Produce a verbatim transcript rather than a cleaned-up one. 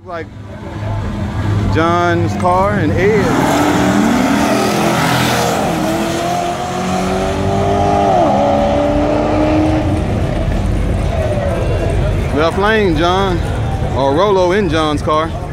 Like John's car and Ed. Left lane, John. Or Rolo in John's car.